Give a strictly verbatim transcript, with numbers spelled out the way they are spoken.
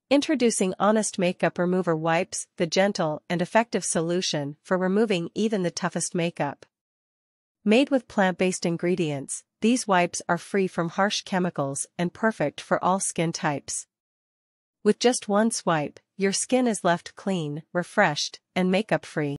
Introducing Honest Makeup Remover Wipes, the gentle and effective solution for removing even the toughest makeup. Made with plant-based ingredients, these wipes are free from harsh chemicals and perfect for all skin types. With just one swipe, your skin is left clean, refreshed, and makeup-free.